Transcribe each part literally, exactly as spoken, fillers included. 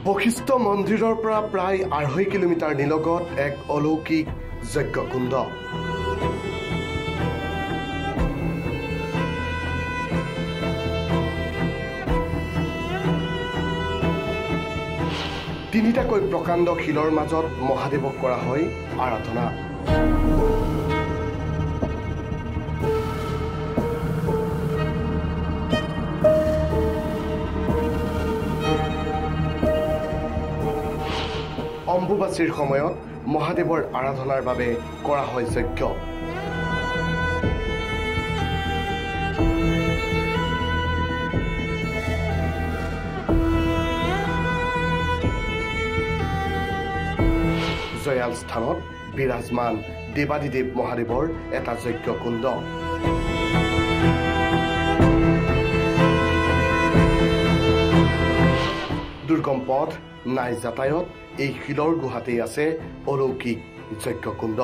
বশিষ্ঠ মন্দিৰৰ পৰা প্ৰায় আঢ়ৈ কিলোমিটাৰ নিলগত এক অলৌকিক যজ্ঞকুণ্ড। তিনিটাকৈ প্ৰকাণ্ড শিলৰ মাজত মহাদেৱক কৰা হয় আৰাধনা। অম্বুবাচীৰ সময়ত মহাদেৱৰ আৰাধনাৰ বাবে কৰা হয় যজ্ঞ। জয়াল স্থানত বিৰাজমান দেৱাদিদেৱ মহাদেৱৰ এটা যজ্ঞকুণ্ড। দুৰ্গম পথ নাই যাতায়ত, এই শিলৰ গুহাতেই আছে অলৌকিক যজ্ঞকুণ্ড।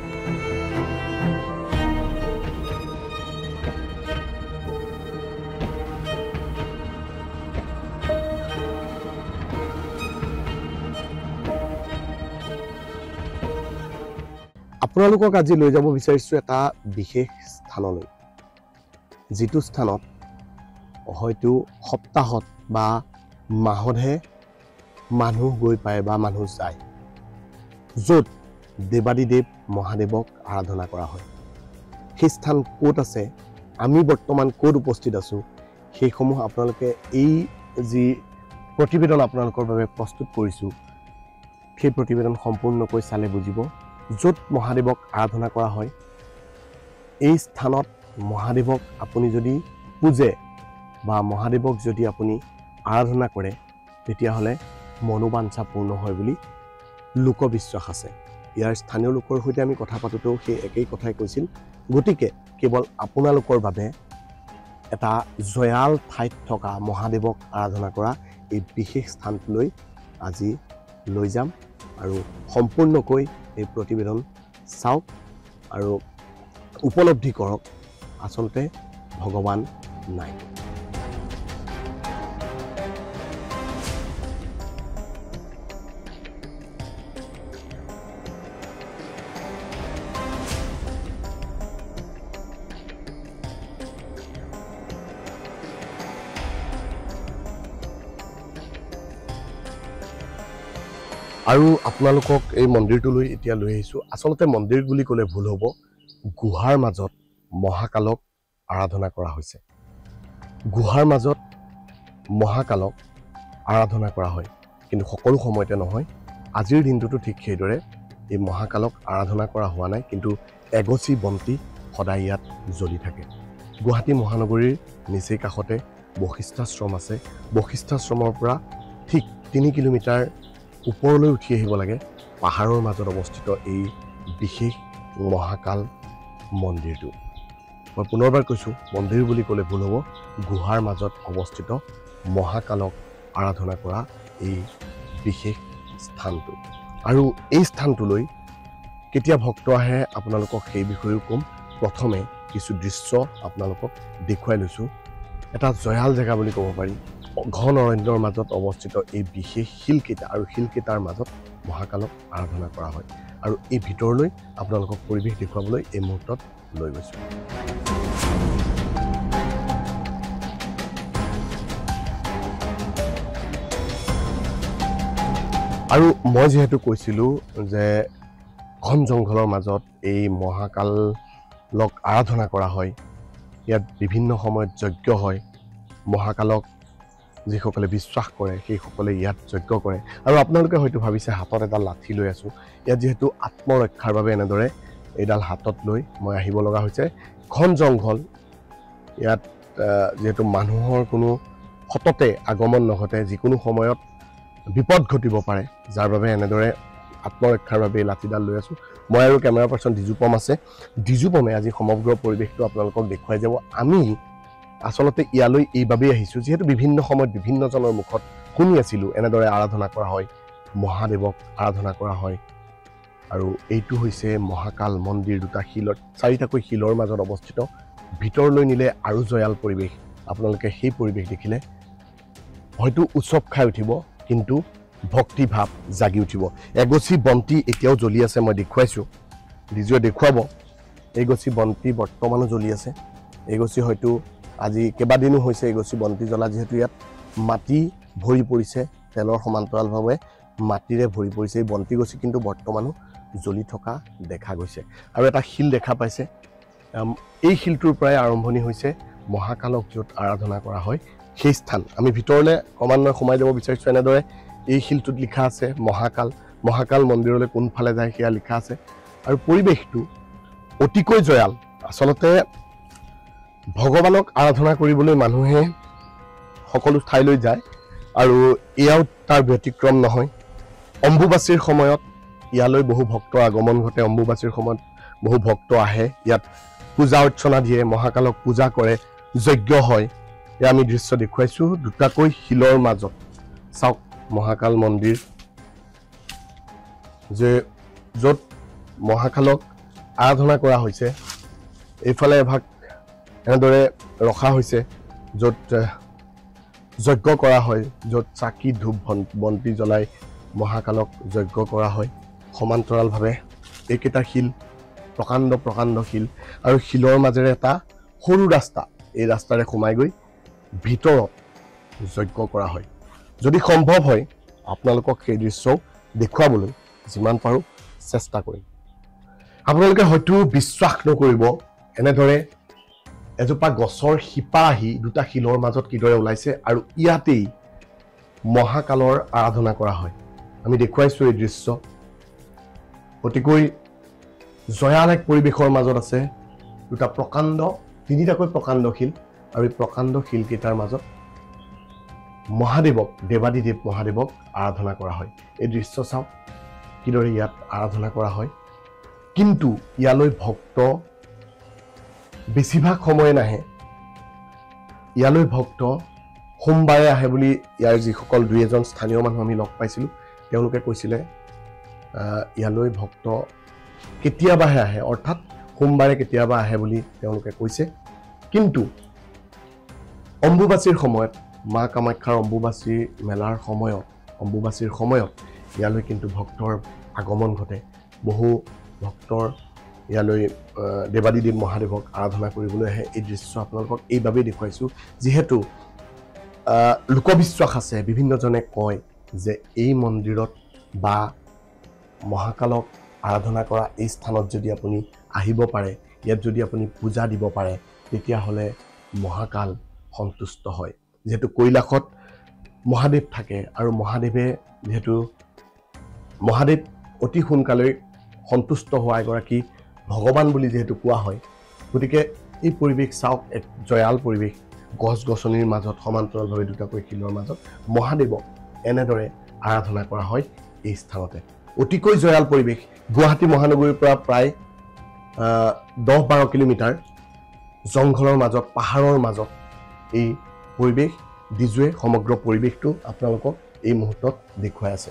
আপোনালোকক আজি লৈ যাব বিচাৰিছো এটা বিশেষ স্থানলৈ, যিটো স্থানত হয়তো সপ্তাহত বা মাহতহে মানুহ গৈ পায় বা মানুহ যায়, য'ত দেৱাদিদেৱ মহাদেৱক আৰাধনা কৰা হয়। সেই স্থান ক'ত আছে, আমি বৰ্তমান ক'ত উপস্থিত আছোঁ, সেইসমূহ আপোনালোকে এই যি প্ৰতিবেদন আপোনালোকৰ বাবে প্ৰস্তুত কৰিছোঁ, সেই প্ৰতিবেদন সম্পূৰ্ণকৈ চালে বুজিব। য'ত মহাদেৱক আৰাধনা কৰা হয়, এই স্থানত মহাদেৱক আপুনি যদি পূজে বা মহাদেৱক যদি আপুনি আৰাধনা কৰে, তেতিয়াহ'লে মনোবাঞ্ছা পূৰ্ণ হয় বুলি লোকবিশ্বাস আছে। ইয়াৰ স্থানীয় লোকৰ সৈতে আমি কথা পাতোঁতেও সেই একেই কথাই কৈছিল। গতিকে কেৱল আপোনালোকৰ বাবে এটা জয়াল ঠাইত থকা মহাদেৱক আৰাধনা কৰা এই বিশেষ স্থানটোলৈ আজি লৈ যাম আৰু সম্পূৰ্ণকৈ এই প্ৰতিবেদন চাওক আৰু উপলব্ধি কৰক আচলতে ভগৱান নাই। আৰু আপোনালোকক এই মন্দিৰটোলৈ এতিয়া লৈ আহিছোঁ। আচলতে মন্দিৰ বুলি ক'লে ভুল হ'ব, গুহাৰ মাজত মহাকালক আৰাধনা কৰা হৈছে। গুহাৰ মাজত মহাকালক আৰাধনা কৰা হয়, কিন্তু সকলো সময়তে নহয়। আজিৰ দিনটোতো ঠিক সেইদৰে এই মহাকালক আৰাধনা কৰা হোৱা নাই, কিন্তু এগছি বন্তি সদায় ইয়াত জ্বলি থাকে। গুৱাহাটী মহানগৰীৰ নিচেই কাষতে বশিষ্ঠাশ্ৰম আছে। বশিষ্ঠাশ্ৰমৰ পৰা ঠিক তিনি কিলোমিটাৰ ওপৰলৈ উঠি আহিব লাগে। পাহাৰৰ মাজত অৱস্থিত এই বিশেষ মহাকাল মন্দিৰটো। মই পুনৰবাৰ কৈছোঁ, মন্দিৰ বুলি ক'লে ভুল হ'ব, গুহাৰ মাজত অৱস্থিত মহাকালক আৰাধনা কৰা এই বিশেষ স্থানটো। আৰু এই স্থানটোলৈ কেতিয়া ভক্ত আহে আপোনালোকক সেই বিষয়েও ক'ম। প্ৰথমে কিছু দৃশ্য আপোনালোকক দেখুৱাই লৈছোঁ। এটা জয়াল জেগা বুলি ক'ব পাৰি, ঘন অৰণ্যৰ মাজত অৱস্থিত এই বিশেষ শিলকেইটা, আৰু শিলকেইটাৰ মাজত মহাকালক আৰাধনা কৰা হয়। আৰু এই ভিতৰলৈ আপোনালোকক পৰিৱেশ দেখুৱাবলৈ এই মুহূৰ্তত লৈ গৈছোঁ। আৰু মই যিহেতু কৈছিলোঁ যে ঘন জংঘলৰ মাজত এই মহাকালক আৰাধনা কৰা হয়, ইয়াত বিভিন্ন সময়ত যজ্ঞ হয়। মহাকালক যিসকলে বিশ্বাস কৰে সেইসকলে ইয়াত যজ্ঞ কৰে। আৰু আপোনালোকে হয়তো ভাবিছে হাতত এডাল লাঠি লৈ আছোঁ। ইয়াত যিহেতু আত্মৰক্ষাৰ বাবে এনেদৰে এইডাল হাতত লৈ মই আহিব লগা হৈছে। ঘন জংঘল, ইয়াত যিহেতু মানুহৰ কোনো সততে আগমন নঘটে, যিকোনো সময়ত বিপদ ঘটিব পাৰে, যাৰ বাবে এনেদৰে আত্মৰক্ষাৰ বাবে এই লাঠিডাল লৈ আছোঁ। মই আৰু কেমেৰা পাৰ্চন ডিজুপম আছে। ডিজুপমে আজি সমগ্ৰ পৰিৱেশটো আপোনালোকক দেখুৱাই যাব। আমি আচলতে ইয়ালৈ এইবাবেই আহিছোঁ, যিহেতু বিভিন্ন সময়ত বিভিন্নজনৰ মুখত শুনি আছিলোঁ এনেদৰে আৰাধনা কৰা হয়, মহাদেৱক আৰাধনা কৰা হয়। আৰু এইটো হৈছে মহাকাল মন্দিৰ। দুটা শিলত চাৰিটাকৈ শিলৰ মাজত অৱস্থিত। ভিতৰলৈ নিলে আৰু জয়াল পৰিৱেশ। আপোনালোকে সেই পৰিৱেশ দেখিলে হয়তো উৎসৱ খাই উঠিব, কিন্তু ভক্তি ভাৱ জাগি উঠিব এগছি বন্তি এতিয়াও জ্বলি আছে মই দেখুৱাইছো ডিজিও দেখুৱাব এগছি বন্তি বৰ্তমানো জ্বলি আছে এগছি হয়তো আজি কেবাদিনো হৈছে এগছি বন্তি জ্বলা যেহেতু ইয়াত মাটি ভৰি পৰিছে তেলৰ সমান্তৰালভাৱে মাটিৰে ভৰি পৰিছে এই বন্তি গছি কিন্তু বৰ্তমানো জ্বলি থকা দেখা গৈছে আৰু এটা শিল দেখা পাইছে এই শিলটোৰ পৰাই আৰম্ভণি হৈছে মহাকালক য'ত আৰাধনা কৰা হয় সেই স্থান আমি ভিতৰলে ক্ৰমান্বয়ে সোমাই যাব বিচাৰিছো এনেদৰে এই শিলটোত লিখা আছে মহাকাল মহাকাল মন্দিৰলৈ কোনফালে যায় সেয়া লিখা আছে আৰু পৰিৱেশটো অতিকৈ জয়াল আসলতে ভগৱানক আৰাধনা কৰিবলৈ মানুহে সকলো ঠাইলৈ যায় আৰু এয়াও তাৰ ব্যতিক্ৰম নহয় অম্বুবাচীৰ সময়ত ইয়ালৈ বহু ভক্তৰ আগমন ঘটে অম্বুবাচীৰ সময়ত বহু ভক্ত আহে ইয়াত পূজা অৰ্চনা দিয়ে মহাকালক পূজা কৰে যজ্ঞ হয় এয়া আমি দৃশ্য দেখুৱাইছো দুটাকৈ শিলৰ মাজত চাওক মহাকাল মন্দিৰ যে য'ত মহাকালক আৰাধনা কৰা হৈছে এইফালে এভাগ এনেদৰে ৰখা হৈছে য'ত যজ্ঞ কৰা হয় য'ত চাকি ধূপ বন্তি জ্বলাই মহাকালক যজ্ঞ কৰা হয় সমান্তৰালভাৱে এইকেইটা শিল প্ৰকাণ্ড প্ৰকাণ্ড শিল আৰু শিলৰ মাজেৰে এটা সৰু ৰাস্তা এই ৰাস্তাৰে সোমাই গৈ ভিতৰত যজ্ঞ কৰা হয় যদি সম্ভৱ হয় আপোনালোকক সেই দৃশ্য দেখুৱাবলৈ যিমান পাৰো চেষ্টা কৰিম আপোনালোকে হয়তো বিশ্বাস নকৰিব এনেদৰে এজোপা গছৰ শিপা আহি দুটা শিলৰ মাজত কিদৰে ওলাইছে আৰু ইয়াতেই মহাকালৰ আৰাধনা কৰা হয় আমি দেখুৱাইছো এই দৃশ্য অতিকৈ জয়াল এক পৰিৱেশৰ মাজত আছে দুটা প্ৰকাণ্ড তিনিটাকৈ প্ৰকাণ্ড শিল আৰু এই প্ৰকাণ্ড শিলকেইটাৰ মাজত মহাদেৱক দেৱাদিদেৱ মহাদেৱক আৰাধনা কৰা হয় এই দৃশ্য চাওক কিদৰে ইয়াত আৰাধনা কৰা হয় কিন্তু ইয়ালৈ ভক্ত বেছিভাগ সময় নাহে ইয়ালৈ ভক্ত সোমবাৰে আহে বুলি ইয়াৰ যিসকল দুই এজন স্থানীয় মানুহ আমি লগ পাইছিলোঁ তেওঁলোকে কৈছিলে ইয়ালৈ ভক্ত কেতিয়াবাহে আহে অৰ্থাৎ সোমবাৰে কেতিয়াবা আহে বুলি তেওঁলোকে কৈছে কিন্তু অম্বুবাচীৰ সময়ত মা কামাখ্যাৰ অম্বুবাচী মেলাৰ সময়ত অম্বুবাচীৰ সময়ত ইয়ালৈ কিন্তু ভক্তৰ আগমন ঘটে বহু ভক্তৰ ইয়ালৈ দেৱাদিদেৱ মহাদেৱক আৰাধনা কৰিবলৈ আহে এই দৃশ্য আপোনালোকক এইবাবেই দেখুৱাইছোঁ যিহেতু লোকবিশ্বাস আছে বিভিন্নজনে কয় যে এই মন্দিৰত বা মহাকালক আৰাধনা কৰা এই স্থানত যদি আপুনি আহিব পাৰে ইয়াত যদি আপুনি পূজা দিব পাৰে তেতিয়াহ'লে মহাকাল সন্তুষ্ট হয় যেহেতু কৈলাশত মহাদেৱ থাকে আৰু মহাদেৱে যেহেতু মহাদেৱ অতি সোনকালে সন্তুষ্ট হোৱা এগৰাকী ভগৱান বুলি যেহেতু কোৱা হয় গতিকে এই পৰিৱেশ চাওক এক জয়াল পৰিৱেশ গছ গছনিৰ মাজত সমান্তৰালভাৱে দুটাকৈ শিলৰ মাজত মহাদেৱক এনেদৰে আৰাধনা কৰা হয় এই স্থানতে অতিকৈ জয়াল পৰিৱেশ গুৱাহাটী মহানগৰীৰ পৰা প্ৰায় দহ বাৰ কিলোমিটাৰ জংঘলৰ মাজত পাহাৰৰ মাজত এই পৰিৱেশ ডিজুৱে সমগ্ৰ পৰিৱেশটো আপোনালোকক এই মুহূৰ্তত দেখুৱাই আছে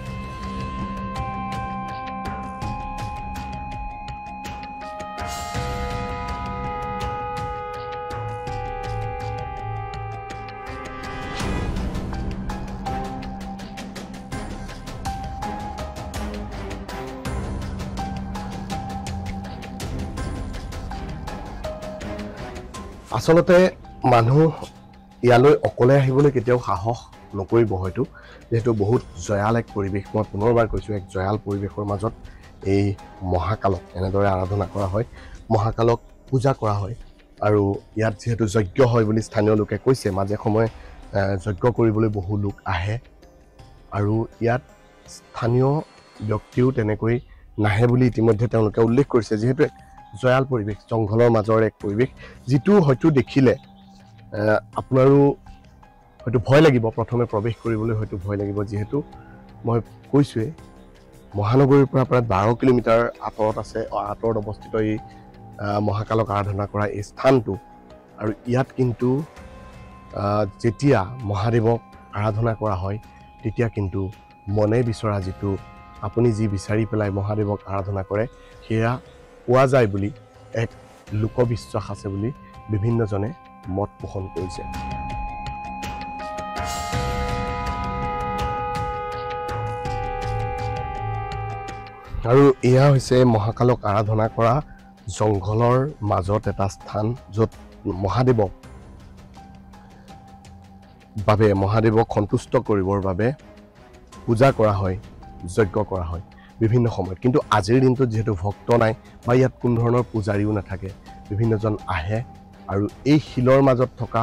আসলতে মানুহ ইয়ালৈ অকলে আহিবলৈ কেতিয়াও সাহস নকৰিব হয়তো যেহেতু বহুত জয়াল এক পৰিৱেশ মই পুনৰবাৰ কৈছোঁ এক জয়াল পৰিৱেশৰ মাজত এই মহাকালক এনেদৰে আৰাধনা কৰা হয় মহাকালক পূজা কৰা হয় আৰু ইয়াত যেহেতু যজ্ঞ হয় বুলি স্থানীয় লোকে কৈছে মাজে সময়ে যজ্ঞ কৰিবলৈ বহু লোক আহে আৰু ইয়াত স্থানীয় ব্যক্তিও তেনেকৈ নাহে বুলি ইতিমধ্যে তেওঁলোকে উল্লেখ কৰিছে যিহেতু জয়াল পৰিৱেশ জংঘলৰ মাজৰ এক পৰিৱেশ যিটো হয়তো দেখিলে আপোনাৰো হয়তো ভয় লাগিব প্ৰথমে প্ৰৱেশ কৰিবলৈ হয়তো ভয় লাগিব যিহেতু মই কৈছোঁৱে মহানগৰীৰ পৰা প্ৰায় বাৰ কিলোমিটাৰ আঁতৰত আছে আঁতৰত অৱস্থিত এই মহাকালক আৰাধনা কৰা এই স্থানটো আৰু ইয়াত কিন্তু যেতিয়া মহাদেৱক আৰাধনা কৰা হয় তেতিয়া কিন্তু মনে বিচৰা যিটো আপুনি যি বিচাৰি পেলাই মহাদেৱক আৰাধনা কৰে সেয়া পোৱা যায় বুলি এক লোকবিশ্বাস আছে বুলি বিভিন্নজনে মত পোষণ কৰিছে আৰু এয়া হৈছে মহাকালক আৰাধনা কৰা জংঘলৰ মাজত এটা স্থান, য'ত মহাদেৱক বাবে মহাদেৱক সন্তুষ্ট কৰিবৰ বাবে পূজা কৰা হয়, যজ্ঞ কৰা হয় বিভিন্ন সময়ত। কিন্তু আজিৰ দিনটোত যিহেতু ভক্ত নাই বা ইয়াত কোনো ধৰণৰ পূজাৰীও নাথাকে, বিভিন্নজন আহে আৰু এই শিলৰ মাজত থকা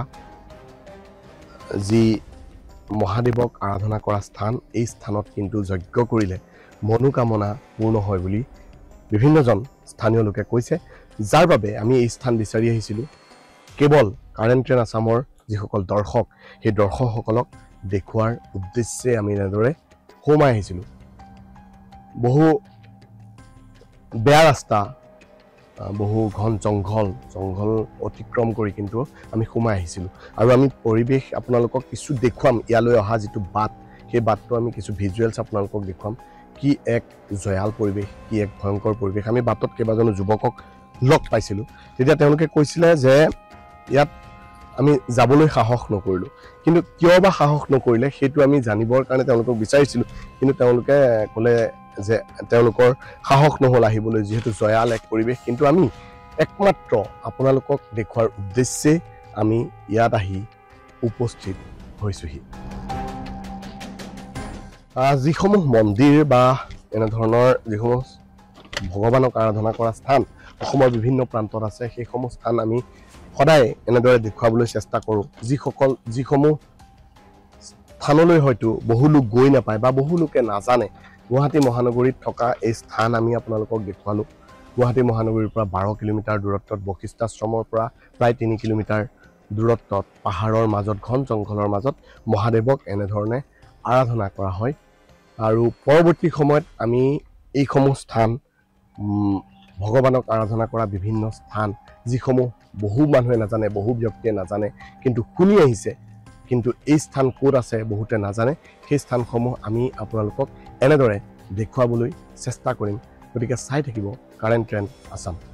যি মহাদেৱক আৰাধনা কৰা স্থান, এই স্থানত কিন্তু যজ্ঞ কৰিলে মনোকামনা পূৰ্ণ হয় বুলি বিভিন্নজন স্থানীয় লোকে কৈছে, যাৰ বাবে আমি এই স্থান বিচাৰি আহিছিলোঁ। কেৱল কাৰেণ্ট ট্ৰেইন আছামৰ যিসকল দৰ্শক, সেই দৰ্শকসকলক দেখুওৱাৰ উদ্দেশ্যে আমি এনেদৰে সোমাই আহিছিলোঁ। বহু বেয়া ৰাস্তা, বহু ঘন জংঘল জংঘল অতিক্ৰম কৰি কিন্তু আমি সোমাই আহিছিলোঁ। আৰু আমি পৰিৱেশ আপোনালোকক কিছু দেখুৱাম, ইয়ালৈ অহা যিটো বাট, সেই বাটটো আমি কিছু ভিজুৱেলছ আপোনালোকক দেখুৱাম। কি এক জয়াল পৰিৱেশ, কি এক ভয়ংকৰ পৰিৱেশ। আমি বাটত কেইবাজনো যুৱকক লগ পাইছিলোঁ, তেতিয়া তেওঁলোকে কৈছিলে যে ইয়াত আমি যাবলৈ সাহস নকৰিলোঁ। কিন্তু কিয় বা সাহস নকৰিলে সেইটো আমি জানিবৰ কাৰণে তেওঁলোকক বিচাৰিছিলোঁ, কিন্তু তেওঁলোকে ক'লে যে তেওঁলোকৰ সাহস নহ'ল আহিবলৈ, যিহেতু জয়াল এক পৰিৱেশ। কিন্তু আমি একমাত্ৰ আপোনালোকক দেখুৱাৰ উদ্দেশ্যে আমি ইয়াত আহি উপস্থিত হৈছোঁহি। যিসমূহ মন্দিৰ বা এনেধৰণৰ যিসমূহ ভগৱানক আৰাধনা কৰা স্থান অসমৰ বিভিন্ন প্ৰান্তত আছে, সেইসমূহ স্থান আমি সদায় এনেদৰে দেখুৱাবলৈ চেষ্টা কৰোঁ। যিসকল যিসমূহ স্থানলৈ হয়তো বহু লোক গৈ নাপায় বা বহু লোকে নাজানে, গুৱাহাটী মহানগৰীত থকা এই স্থান আমি আপোনালোকক দেখুৱালোঁ। গুৱাহাটী মহানগৰীৰ পৰা বাৰ কিলোমিটাৰ দূৰত্বত, বশিষ্ঠাশ্ৰমৰ পৰা প্ৰায় তিনি কিলোমিটাৰ দূৰত্বত, পাহাৰৰ মাজত, ঘন জংঘলৰ মাজত মহাদেৱক এনেধৰণে আৰাধনা কৰা হয়। আৰু পৰৱৰ্তী সময়ত আমি এইসমূহ স্থান, ভগৱানক আৰাধনা কৰা বিভিন্ন স্থান, যিসমূহ বহু মানুহে নাজানে, বহু ব্যক্তিয়ে নাজানে, কিন্তু শুনি আহিছে, কিন্তু এই স্থান ক'ত আছে বহুতে নাজানে, সেই স্থানসমূহ আমি আপোনালোকক এনেদৰে দেখুৱাবলৈ চেষ্টা কৰিম। গতিকে চাই থাকিব কাৰেণ্ট ট্ৰেইন আছাম।